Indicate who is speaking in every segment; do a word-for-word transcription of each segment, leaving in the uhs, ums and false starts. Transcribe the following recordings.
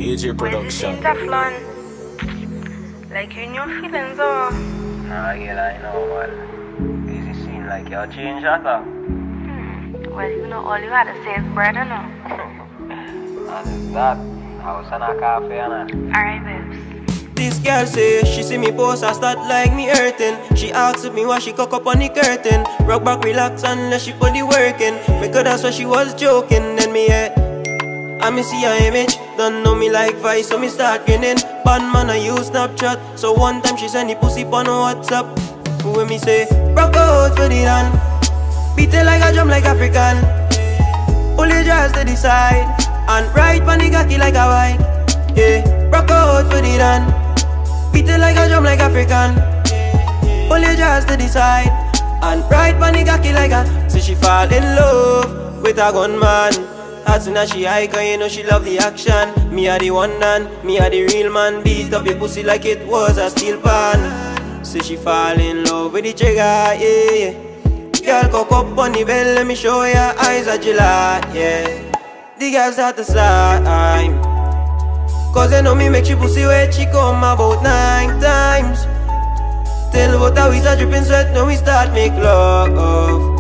Speaker 1: K J Production.
Speaker 2: Tefflon. Like you new feelings, oh.
Speaker 3: Nah, girl, I know, man. Easy scene, like you're changed, huh?
Speaker 2: Hmm. Well, you know, all you had to say is bread, you know.
Speaker 3: And that, house and a cafe, and
Speaker 2: Alright, babes.
Speaker 4: This girl say she see me post, I start like me hurting. She asks me why she cock up on the curtain. Rock back, relax unless she put the work in. Because that's why she was joking. Then me yeah, I me see her image. Don't know me like Vice, so me start grinning. Bad man I use Snapchat. So one time she send the pussy on WhatsApp. When me say, rock out for the land, beat it like a drum like African. Pull your jaws to the side and ride pan the cocky like a bike. Yeah, rock out for the land, beat it like a drum like African. Pull your jaws to the side and ride pan the cocky like a. So she fall in love with a gunman. As soon as she hike, you know she love the action. Me a the one man, me a the real man. Beat up your pussy like it was a steel pan. So she fall in love with the trigger, yeah, yeah. Girl, cock up on the bell, let me show ya eyes are July, yeah. The girls at the slime, cause they know me make she pussy wet. She come about nine times. Tell about how we start dripping sweat, now we start make love.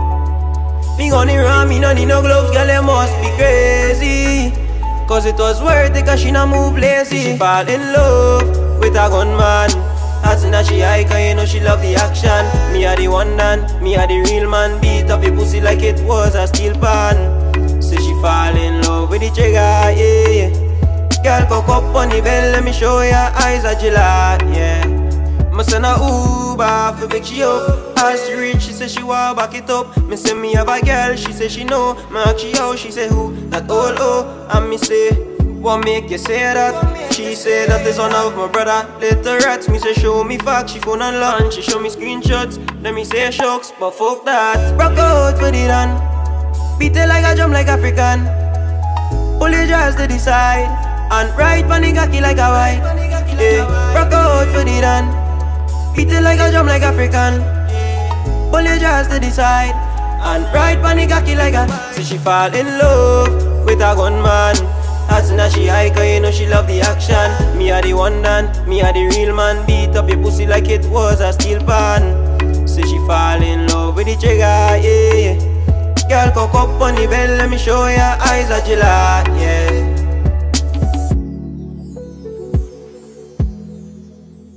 Speaker 4: Me on the run, me no need no gloves, girl, you must be crazy. Cause it was worth it, cause she not move lazy. She fall in love with a gunman. As soon as she hike, you know she love the action. Me a the one man, me a the real man. Beat up your pussy like it was a steel pan. So she fall in love with the trigger, yeah, yeah. Girl, cock up on the bell, let me show ya eyes are July, yeah. Me send a Uber for pick she up. As she reach, she say she want back it up. Me say me have a girl, she say she know. Me ask she how, she say who? That old oh. And me say, what make you say that? She say that is one of my brother. Little rats, me say show me facts. She phone and lunch, she show me screenshots. Let me say shucks, but fuck that. Rock out for the land, beat it like a drum like African. Pull your jaws to the side and ride pan the cocky like a white. Yeah, rock out for the land, beat it like a drum like African. Pull your jaws to the side and ride pan the cocky like a. So she fall in love with a gunman. As soon as she hike, you know she love the action. Me a the one man, me a the real man. Beat up your pussy like it was a steel pan. So she fall in love with the trigger, yeah, yeah. Girl, cock up on the bell, let me show ya eyes are July, yeah.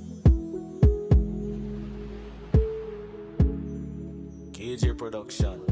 Speaker 1: K J Production.